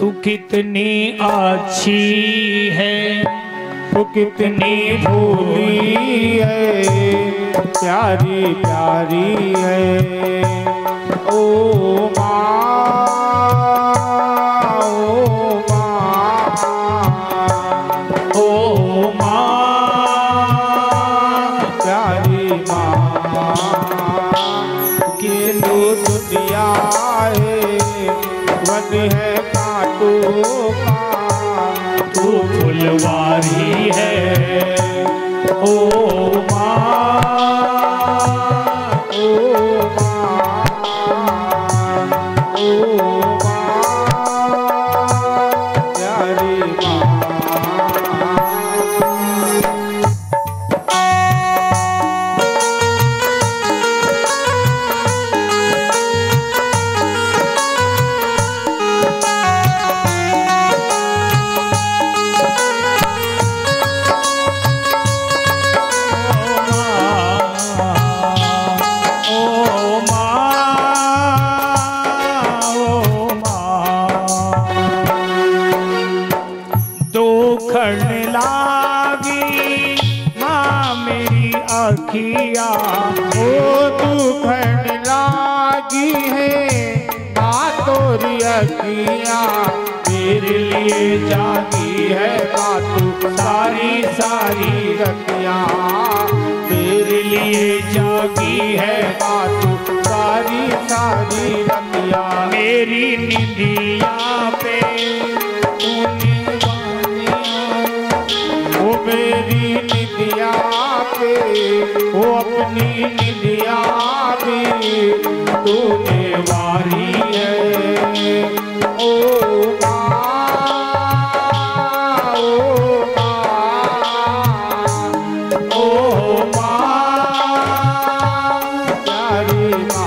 तू कितनी अच्छी है, तू कितनी भोली है, प्यारी प्यारी है। ओ माँ, ओ माँ, प्यारी माँ। कितनी दुनिया है, वन है कांटों का, तू फुलवारी है। ओ माँ, ओ माँ, ओ माँ, प्यारी माँ। अखिया ओ दुखन लागी है माँ तोरी अखिया, मेरे लिए जागी है माँ तू सारी सारी रतिया, मेरे लिए जागी है माँ तू सारी सारी रतिया। मेरी निंदिया पे तूने वानिया, वो मेरी निदिया पे, वो अपनी निदिया भी तूने वारी है। ओ माँ, ओ माँ, ओ माँ, प्यारी माँ।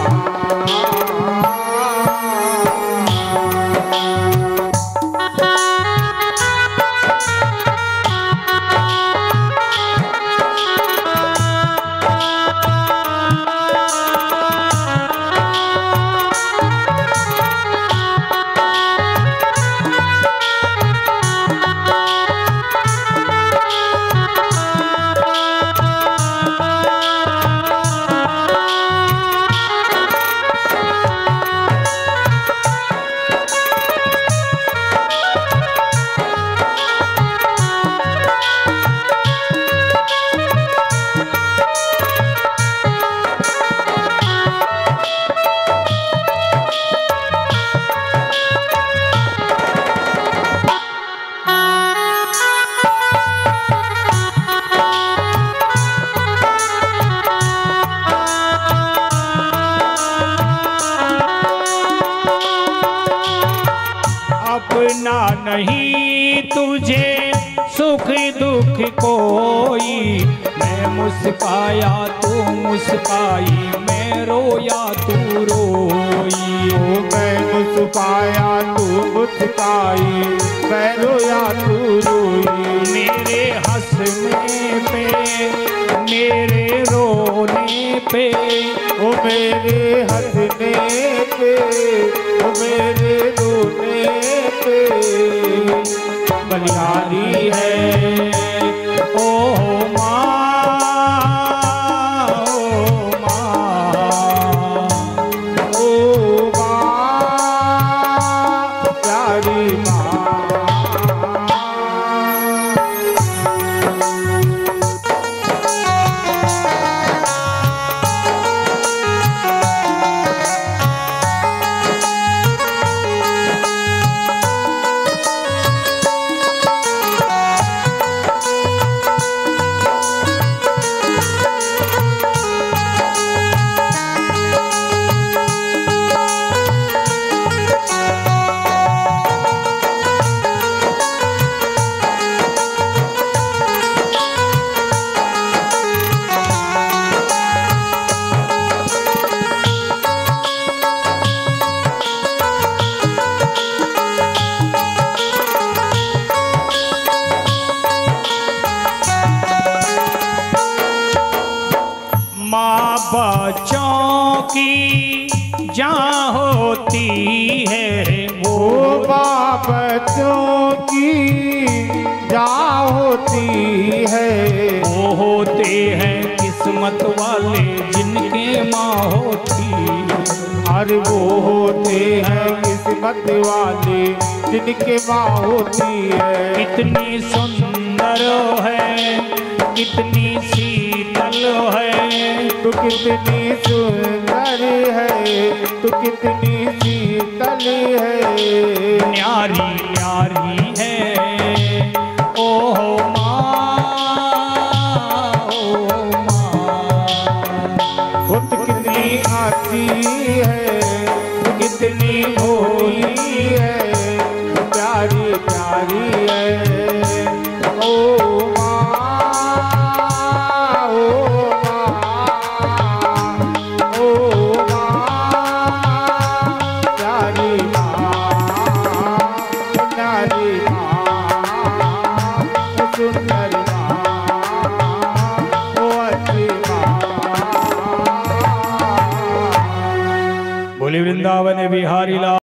अपना नहीं तुझे सुख दुख कोई, मैं मुस्काया तू मुस्काई, मैं रोया तू रोई। ओ मैं मुस्काया तू मुस्काई, मैं रोया तू रोई। मेरे हंसने पे मेरे रोने पे, ओ मेरे हंसने पे, ओ मेरे रोने पे बलिहारी है। ओ माँ, ओ माँ, ओ माँ, प्यारी माँ। बच्चों की जा होती है। वो होते हैं किस्मत वाले जिनके माँ होती है। अरे वो होते हैं किस्मत वाले जिनके माँ होती है। कितनी सुंदर है, कितनी शीतल है, तू कितनी सुंदर है, तू कितनी शीतल है। न्यारी न्यारी है ओहो माँ, ओ माँ। वो तू कितनी आती है, तू कितनी भोली है, प्यारी प्यारी है। ओ माँ, ओ माँ, ओ माँ, प्यारी माँ, प्यारी माँ, सुंदर माँ, ओ अच्छी माँ। बोले वृंदावन बिहारी लाल।